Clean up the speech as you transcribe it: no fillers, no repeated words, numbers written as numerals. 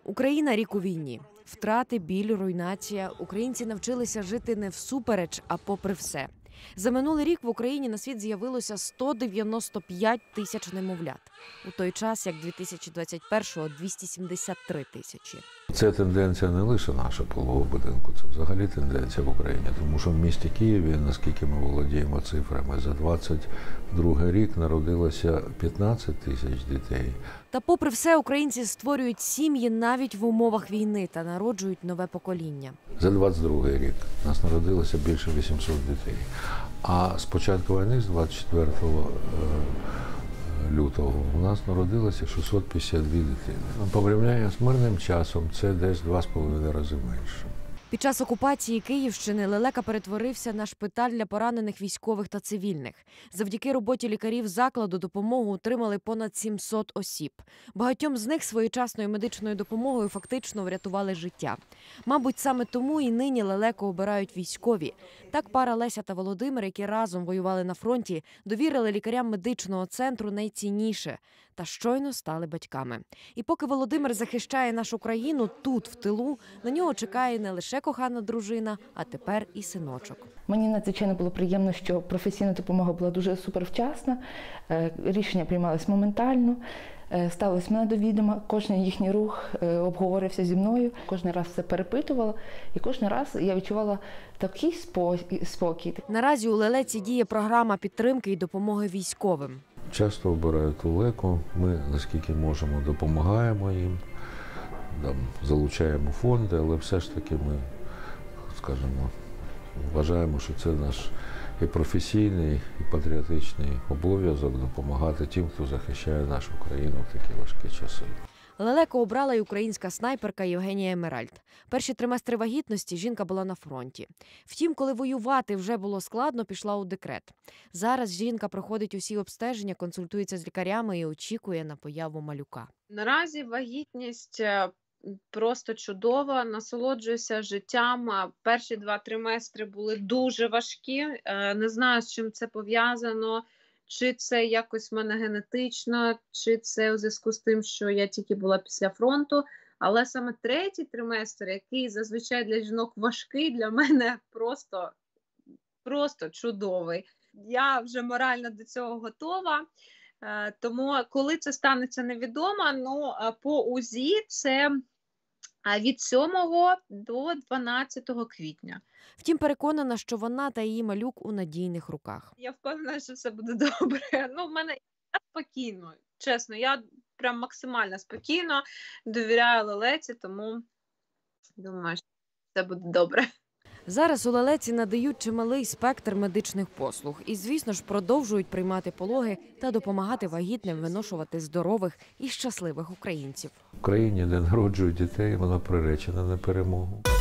Україна – рік у війні. Втрати, біль, руйнація. Українці навчилися жити не всупереч, а попри все. За минулий рік в Україні на світ з'явилося 195 тисяч немовлят. У той час, як 2021-го – 273 тисячі. Це тенденція не лише наша пологового будинку, це взагалі тенденція в Україні. Тому що в місті Києві, наскільки ми володіємо цифрами, за 22 рік народилося 15 тисяч дітей. Та попри все, українці створюють сім'ї навіть в умовах війни та народжують нове покоління. За 22 рік нас народилося більше 800 дітей. А з початку війни, з 24 лютого, у нас народилося 652 дитини. Порівняно з мирним часом це десь 2,5 рази менше. Під час окупації Київщини Лелека перетворився на шпиталь для поранених військових та цивільних. Завдяки роботі лікарів закладу допомогу отримали понад 700 осіб. Багатьом з них своєчасною медичною допомогою фактично врятували життя. Мабуть, саме тому і нині Лелеку обирають військові. Так пара Леся та Володимир, які разом воювали на фронті, довірили лікарям медичного центру найцінніше – та щойно стали батьками. І поки Володимир захищає нашу країну тут, в тилу, на нього чекає не лише кохана дружина, а тепер і синочок. Мені надзвичайно було приємно, що професійна допомога була дуже супервчасна, рішення приймалось моментально, ставилось мене до відома, кожен їхній рух обговорився зі мною, кожен раз все перепитувала, і кожен раз я відчувала такий спокій. Наразі у Лелеці діє програма підтримки і допомоги військовим. Часто обирають Лелеку, ми, наскільки можемо, допомагаємо їм, залучаємо фонди, але все ж таки ми, скажімо, вважаємо, що це наш і професійний, і патріотичний обов'язок допомагати тим, хто захищає нашу країну в такі важкі часи. Лелеку обрала й українська снайперка Євгенія Емеральд. Перші триместри вагітності жінка була на фронті. Втім, коли воювати вже було складно, пішла у декрет. Зараз жінка проходить усі обстеження, консультується з лікарями і очікує на появу малюка. Наразі вагітність просто чудова, насолоджуюся життям. Перші 2 триместри були дуже важкі, не знаю, з чим це пов'язано. Чи це якось в мене генетично, чи це у зв'язку з тим, що я тільки була після фронту. Але саме 3-й триместр, який зазвичай для жінок важкий, для мене просто чудовий. Я вже морально до цього готова. Тому коли це станеться, невідомо. По УЗІ це від 7 до 12 квітня. Втім, переконана, що вона та її малюк у надійних руках. Я впевнена, що все буде добре. В мене я спокійно, чесно, я прям максимально спокійно довіряю Лелеці, тому думаю, що все буде добре. Зараз у Лелеці надають чималий спектр медичних послуг. І, звісно ж, продовжують приймати пологи та допомагати вагітним виношувати здорових і щасливих українців. В країні, де народжують дітей, вона приречена на перемогу.